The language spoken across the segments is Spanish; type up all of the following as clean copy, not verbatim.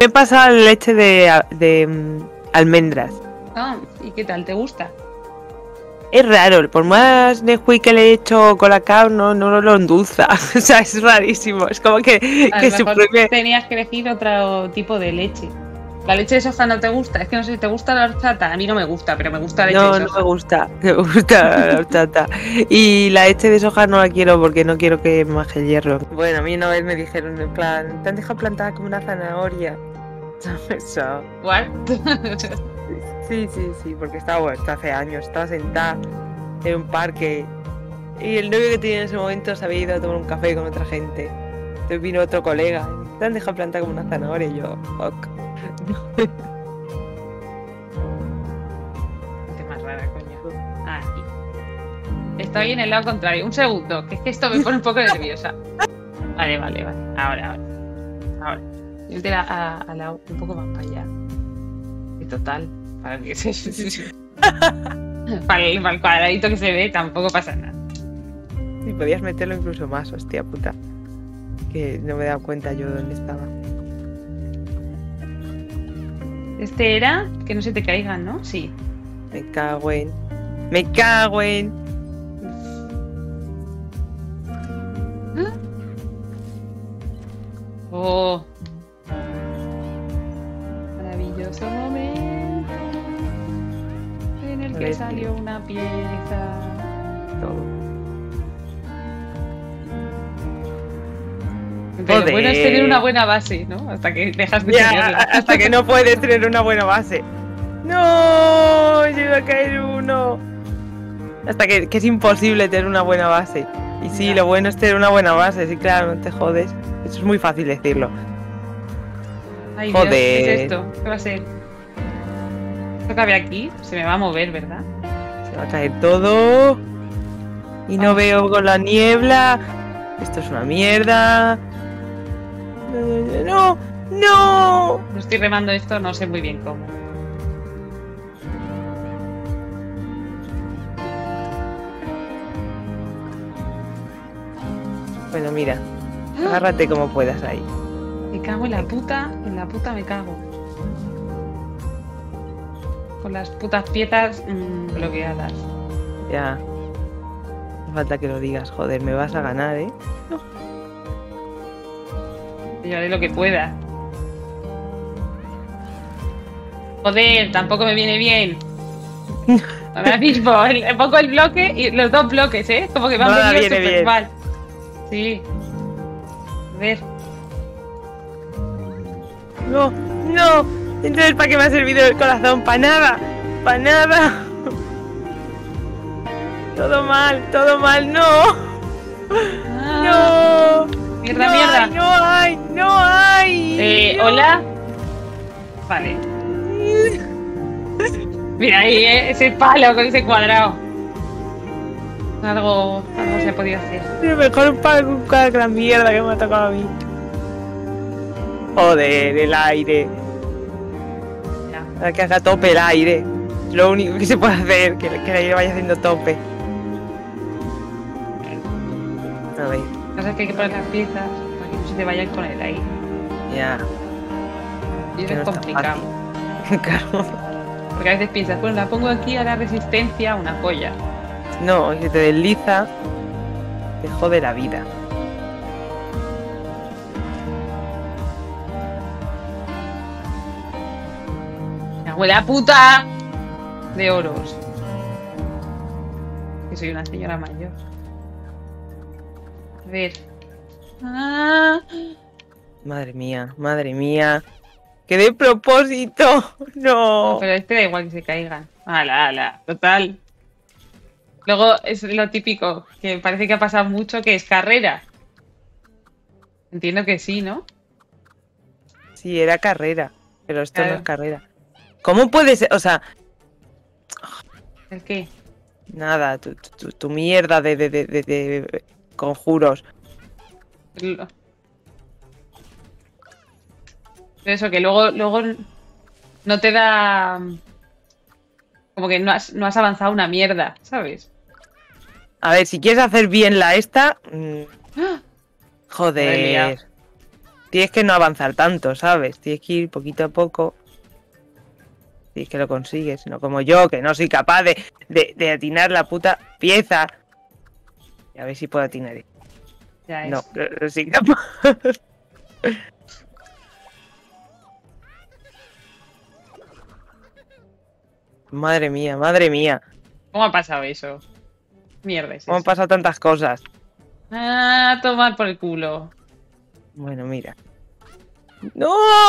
he pasado leche de almendras. Ah, ¿y qué tal? ¿Te gusta? Es raro, por más Nesquik que le he hecho Colacao, no lo endulza. O sea, es rarísimo. Es como que A lo se mejor prohíbe. tenías que elegir otro tipo de leche. ¿La leche de soja no te gusta? Es que no sé, ¿te gusta la horchata? A mí no me gusta, pero me gusta la leche de No, soja. no me gusta. Me gusta la horchata. Y la leche de soja no la quiero porque no quiero que me baje el hierro. Bueno, a mí una vez me dijeron en plan, te han dejado plantada como una zanahoria. Eso. ¿What? Sí, porque esto hace años, estaba sentada en un parque y el novio que tenía en ese momento se había ido a tomar un café con otra gente. Entonces vino otro colega, te han dejado plantada como una zanahoria y yo, fuck. Qué más rara, coño. Ah, aquí. Estoy en el lado contrario. Un segundo, que es que esto me pone un poco nerviosa. Vale. Ahora. Yo te al lado un poco más para allá. Y total, para que se... para el cuadradito que se ve tampoco pasa nada. Y podías meterlo incluso más, hostia puta. Que no me he dado cuenta yo de dónde estaba. Este era que no se te caigan, ¿no? Sí. Me cago en. Me cago en. Oh. Maravilloso momento en el que salió una pieza. Todo. Pero Joder. bueno es tener una buena base, ¿no? Hasta que dejas de Ya, tenerla. hasta que no puedes tener una buena base. No, llega a caer uno. Hasta que es imposible tener una buena base. Y sí, Ya. lo bueno es tener una buena base. Sí, claro, no te jodes. Eso es muy fácil decirlo. Ay, Dios, Joder. ¿qué es esto? ¿Qué va a ser? Esto cabe aquí, se me va a mover, ¿verdad? Se va a caer todo. Y no veo con la niebla. Esto es una mierda. No. No estoy remando esto, no sé muy bien cómo. Bueno, mira. Agárrate como puedas ahí. Me cago en la puta me cago. Con las putas piezas bloqueadas. Ya. No falta que lo digas, joder, me vas a ganar, ¿eh? Yo haré lo que pueda. Joder, tampoco me viene bien. Ahora mismo, pongo el bloque y los dos bloques, ¿eh? Como que me han Nada venido viene súper bien. mal. Sí. A ver. No. Entonces, ¿para qué me ha servido el corazón? ¡Para nada! ¡Para nada! Todo mal, no. Ah, No. Mierda. No hay. No. ¿Hola? Vale. Mira ahí, ese palo con ese cuadrado. Algo se ha podido hacer. Pero mejor un palo con cada gran mierda que me ha tocado a mí. Joder, el aire. Ya. Para que haga tope el aire. Es lo único que se puede hacer, que el aire vaya haciendo tope. A ver, Lo que pasa es que hay que poner las piezas para que no se te vayan con el aire. ya. Y Que eso no es está complicado. fácil. Claro. Porque a veces piensas, bueno, la pongo aquí a la resistencia, una polla. No, si te desliza, te jode la vida. ¡Mi abuela puta! De oros. Que soy una señora mayor. A ver. Ah, Madre mía. ¡Qué de propósito! no, No. pero este da igual que se caigan. Ala. Total. Luego es lo típico, que parece que ha pasado mucho, que es carrera. Entiendo que sí, ¿no? Sí, era carrera, pero esto Claro. no es carrera. ¿Cómo puede ser? O sea, ¿El qué? nada, tu mierda de conjuros. Pero eso, que luego no te da... Como que no has avanzado una mierda, ¿sabes? A ver, si quieres hacer bien la esta... ¡Ah! joder. tienes que no avanzar tanto, ¿sabes? Tienes que ir poquito a poco. Si es que lo consigues, no como yo, que no soy capaz de atinar la puta pieza. Y a ver si puedo atinar. Ya No, es. no soy capaz. Madre mía, madre mía. ¿Cómo ha pasado eso? Mierda es ¿Cómo han eso. pasado tantas cosas? Ah, tomar por el culo. Bueno, mira. ¡No!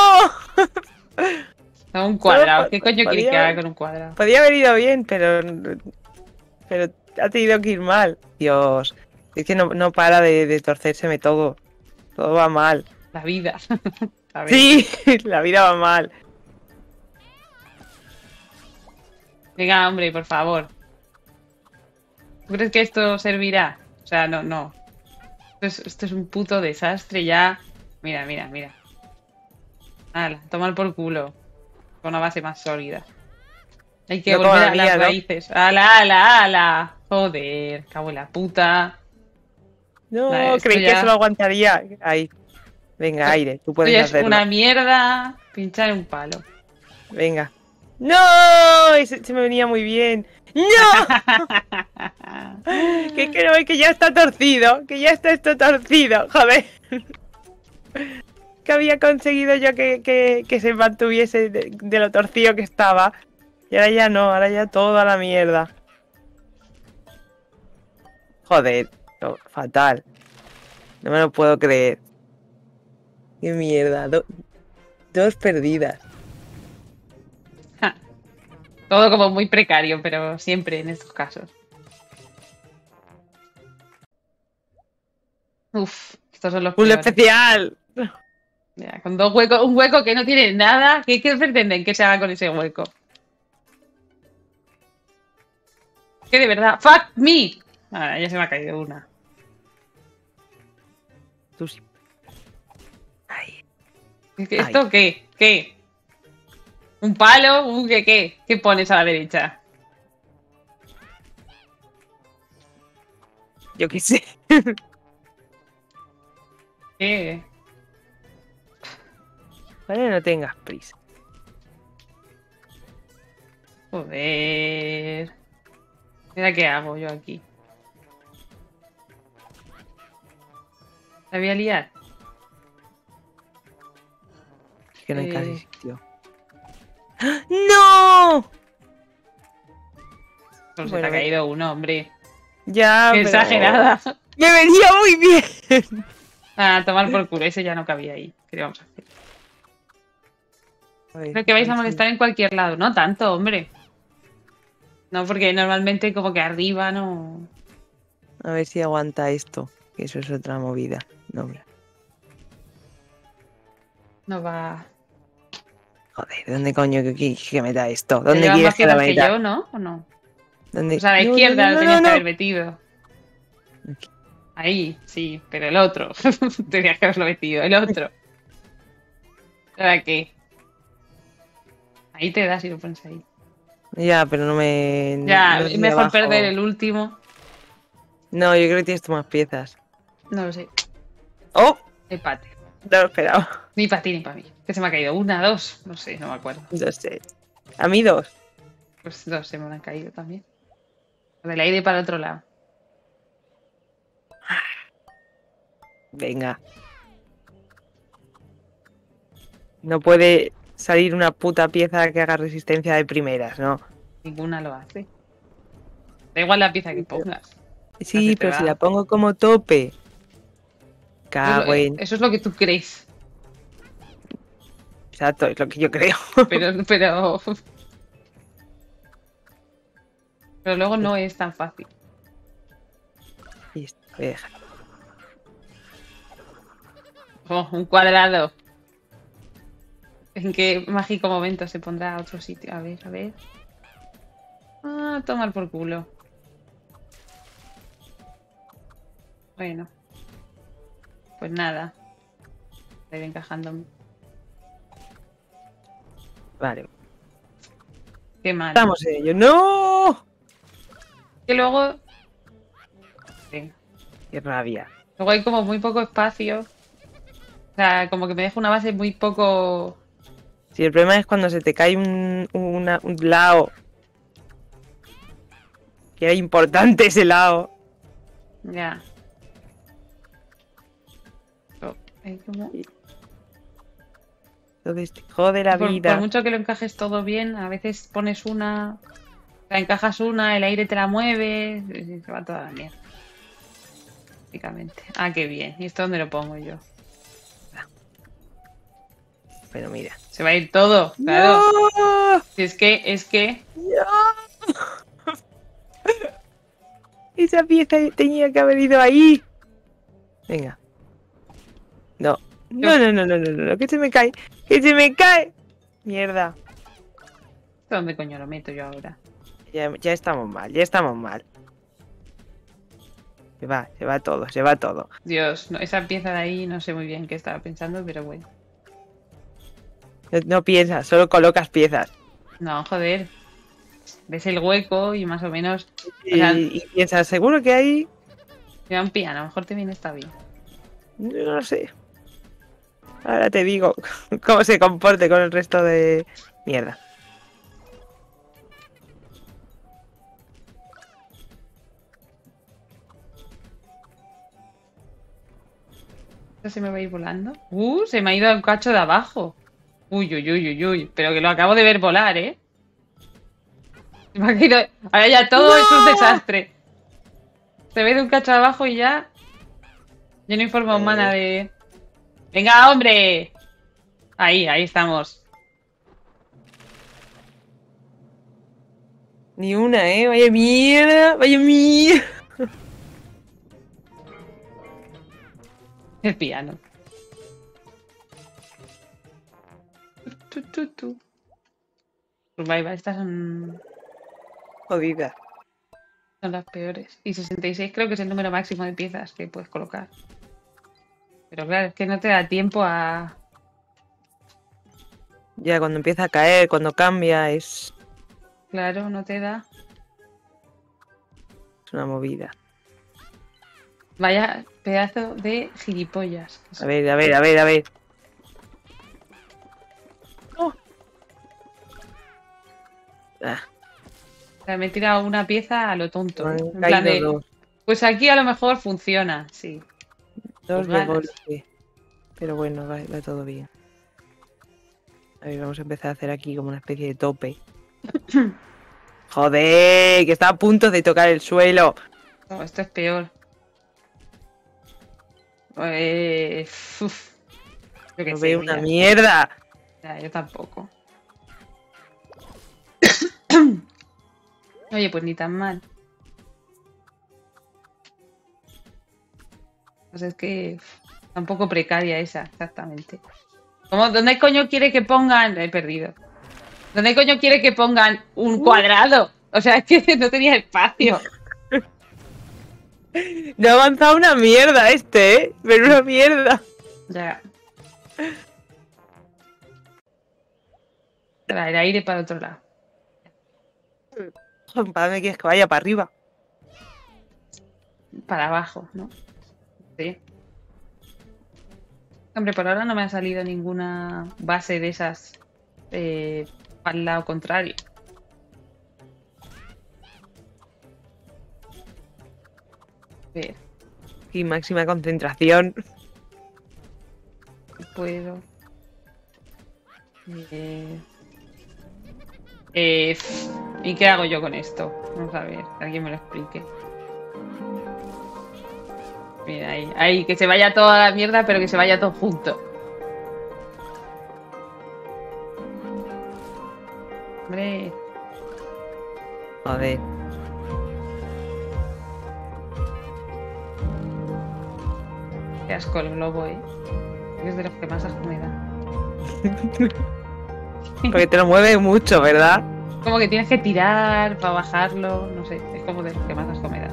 No, un cuadrado. Solo ¿Qué coño quiere que podía, haga con un cuadrado? podía haber ido bien, pero ha tenido que ir mal. Dios. Es que no para de torcérseme todo. Todo va mal. La vida. A ver. Sí, la vida va mal. Venga, hombre, por favor. ¿Tú crees que esto servirá? O sea, no, no. Esto es un puto desastre ya. Mira, mira, mira. Hala, tomar por culo. Con una base más sólida. Hay que No como volver la a mía, las ¿no? raíces. ¡Hala, hala, hala! Joder, cago en la puta. No, Esto creí que ya, eso lo aguantaría. Ahí. Venga, aire, tú esto puedes ya es hacerlo. una mierda. Pinchar un palo. Venga. ¡No! Se me venía muy bien. ¡No! Que es que no ve que ya está torcido. Que ya está esto torcido. Joder. Que había conseguido yo que se mantuviese de lo torcido que estaba. Y ahora ya no, ahora ya todo a la mierda. Joder, no, fatal. No me lo puedo creer. Qué mierda. Dos perdidas. Todo como muy precario, pero siempre en estos casos. Uf, estos son los ¡Un peores. especial! Ya, con dos huecos, un hueco que no tiene nada. ¿Qué pretenden que se haga con ese hueco? Que de verdad, fuck me. Ah, ya se me ha caído una. Tú sí. Ay. ¿Esto qué? ¿Qué? ¿Un palo? ¿Un qué? ¿Qué pones a la derecha? Yo qué sé. ¿Qué? Vale, no tengas prisa. Joder. Mira qué hago yo aquí. ¿La voy a liar? Es que no hay casi Eh. sitio. ¡No! Pues se te Bueno, ha caído uno, hombre. Ya, Qué pero... exagerada. ¡Me venía muy bien! A tomar por culo, ese ya no cabía ahí. ¿Qué le vamos a hacer? A ver, Creo que vais a ver si- molestar en cualquier lado. No tanto, hombre. No, porque normalmente como que arriba no... A ver si aguanta esto. Que eso es otra movida. No, hombre. No va... Joder, ¿dónde coño que meta esto? ¿Te ¿Dónde llevas quieres más que la piezas que meta? yo, no? ¿O no? ¿Dónde? O sea, a la No, izquierda lo tenías que no. haber metido. Aquí. Ahí, sí, pero el otro. Tenías que haberlo metido, el otro. ¿Para qué? Ahí te das y lo pones ahí. Ya, pero no me... Ya, no sé es si mejor abajo- perder el último. No, yo creo que tienes tú más piezas. No lo sé. ¡Oh! Empate. No lo esperaba. Ni para ti ni para mí. Que se me ha caído una, dos. No sé, no me acuerdo. No sé. A mí dos. Pues dos se me han caído también. Del aire para el otro lado. Venga. No puede salir una puta pieza que haga resistencia de primeras, ¿no? Ninguna lo hace. Da igual la pieza que pongas. Sí, te pero va. si la pongo como tope. Cago en... Eso es lo que tú crees. Exacto, es lo que yo creo. Pero luego no es tan fácil. Listo, voy a dejar. Oh, un cuadrado. ¿En qué mágico momento se pondrá a otro sitio? A ver, a ver. Ah, tomar por culo. Bueno. Pues nada. Voy encajando. Vale. Qué mal. Estamos en ello. ¡No! Que luego... Venga. ¡Qué rabia! Luego hay como muy poco espacio. O sea, como que me deja una base muy poco... Si el problema es cuando se te cae un lado. Que era importante ese lado. Ya. Oh, es como... Entonces te jode la Por vida. mucho que lo encajes todo bien, a veces pones una... O sea, encajas una, el aire te la mueve, y se va toda la mierda. Básicamente. Ah, qué bien. ¿Y esto dónde lo pongo yo? Pero mira. Se va a ir todo, claro. ¡No! Si es que... ¡No! Esa pieza tenía que haber ido ahí. Venga. No. No, no, no, no, no, no, que se me cae. Que se me cae. Mierda. ¿Dónde coño lo meto yo ahora? Ya estamos mal, ya estamos mal. Se va todo, se va todo. Dios, no, esa pieza de ahí no sé muy bien qué estaba pensando, pero bueno. No, no piensas, solo colocas piezas. No, joder. Ves el hueco y más o menos... Y, O sea, y piensas, seguro que ahí. mira un piano, a lo mejor te viene está bien. No lo sé. Ahora te digo cómo se comporte con el resto de mierda. ¿Esto se me va a ir volando? Se me ha ido un cacho de abajo. Uy, uy, uy, uy, uy. Pero que lo acabo de ver volar, ¿eh? Se me ha caído... Ahora ya todo es un desastre. Se ve de un cacho de abajo y ya... Ya no hay forma humana de... ¡Venga, hombre! Ahí estamos. Ni una, ¿eh? Vaya mierda, vaya mierda. El piano. Tu. Survival, estas Jodida. son las peores. Y 66 creo que es el número máximo de piezas que puedes colocar. Pero claro, es que no te da tiempo a... Ya cuando empieza a caer, cuando cambia, es Claro, no te da. una movida. Vaya pedazo de gilipollas. A ver, a ver, a ver, a ver. Ah, O sea, me he tirado una pieza a lo tonto. me han En plan caído de, pues aquí a lo mejor funciona, sí. dos de ganas. golpe. Pero bueno, va todo bien. A ver, vamos a empezar a hacer aquí como una especie de tope. Joder, que está a punto de tocar el suelo. No, esto es peor. Uf, yo qué No sé, veo una mira. mierda. Ya, yo tampoco. Oye, pues ni tan mal. Pues es que está un poco precaria esa, exactamente. ¿Dónde coño quiere que pongan? He perdido. ¿Dónde coño quiere que pongan un cuadrado? O sea, es que no tenía espacio. No ha avanzado una mierda este, ¿eh? Pero una mierda. Ya. El aire para otro lado. ¿Para dónde quieres que vaya? ¿Para arriba? Para abajo, ¿no? Sí. Hombre, por ahora no me ha salido ninguna base de esas al lado contrario. A ver, Y máxima concentración. si puedo. ¿Y qué hago yo con esto? Vamos a ver, que alguien me lo explique. Mira, ahí, que se vaya toda la mierda, pero que se vaya todo junto. Hombre, Joder. qué asco el globo, es de los que más asco me da. Porque te lo mueve mucho, ¿verdad? Como que tienes que tirar para bajarlo, no sé, es como de los que más asco me da.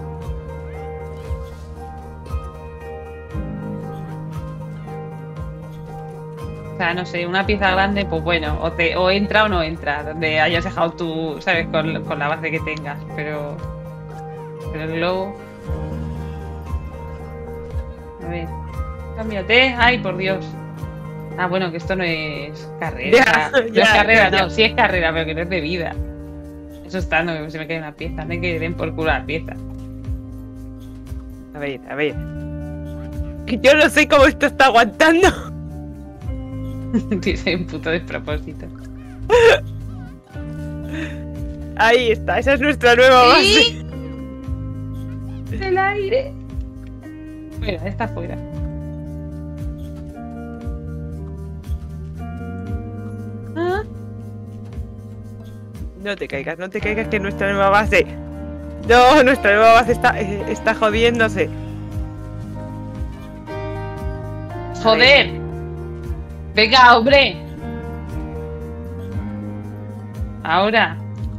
O sea, no sé, una pieza grande, pues bueno, o entra o no entra, donde hayas dejado tú, ¿sabes? Con la base que tengas, pero el globo... A ver, cámbiate, ay, por Dios. Ah, bueno, que esto no es carrera. Ya, No es ya, carrera, ya. no, sí es carrera, pero que no es de vida. Eso está, no se me cae una pieza, no hay que den por culo la pieza. A ver, a ver. Que yo no sé cómo esto está aguantando. Dice un puto despropósito. Ahí está, esa es nuestra nueva base. El aire. Fuera, está fuera. ¿Ah? No te caigas, que es nuestra nueva base. No, nuestra nueva base está jodiéndose. Joder. Venga, hombre. Ahora.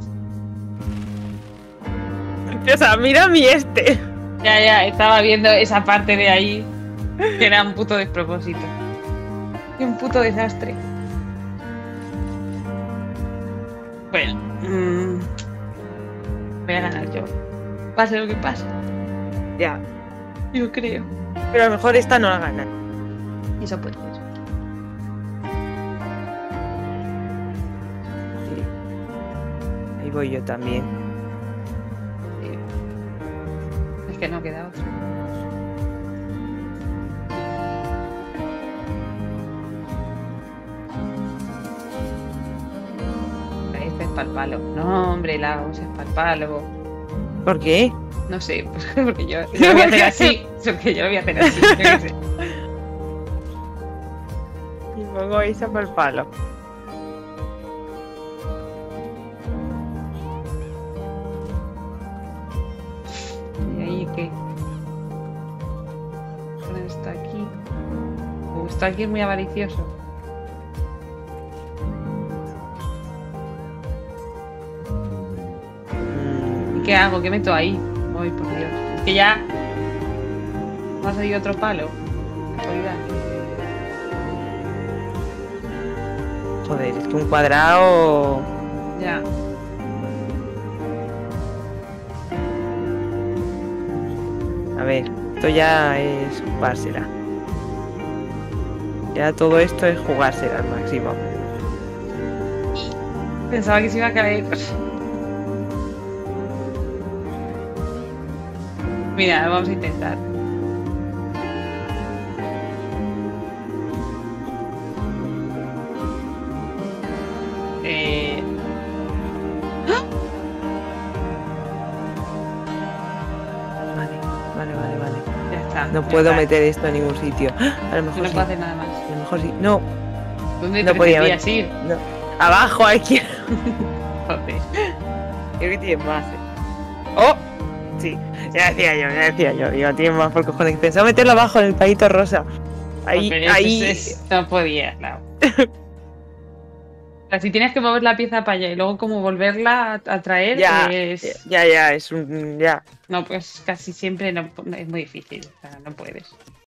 O sea, mira mi este. Ya, estaba viendo esa parte de ahí. Que era un puto despropósito. Y un puto desastre. Bueno. Voy a ganar yo. Pase lo que pase. Ya. Yo creo. Pero a lo mejor esta no la gana. Eso puede ser. Sí. Ahí voy yo también. Es que no queda otro. Este es para el palo. No, hombre, la voz es para el palo. ¿Por qué? No sé, porque yo lo voy a hacer así. Porque yo lo voy a hacer así. Yo qué sé. Y pongo esa por el palo. ¿Y ahí qué? Poner esto aquí. Esto aquí es muy avaricioso. ¿Y qué hago? ¿Qué meto ahí? Ay, por Dios. Es que ya va a salir otro palo. Casualidad. Joder, es que un cuadrado. Ya. A ver, esto ya es jugársela. Ya todo esto es jugársela al máximo. Pensaba que se iba a caer. Mira, vamos a intentar. Vale. Ya está. No ya puedo está. meter esto en ningún sitio. ¡Ah! A lo No mejor sí. puedo hacer nada más. A lo mejor sí. No, ¿Dónde no te podía querías ir? no. Abajo aquí. Joder. Creo que tiene más. ¡Oh! Sí, ya decía yo. Digo, tiene más por cojones. Pensaba meterlo abajo en el palito rosa. Ahí, Porque ahí. no podía, claro. O sea, si tienes que mover la pieza para allá y luego como volverla a traer, Ya, pues... ya, es un. Ya. No, pues casi siempre no, es muy difícil. O sea, no puedes.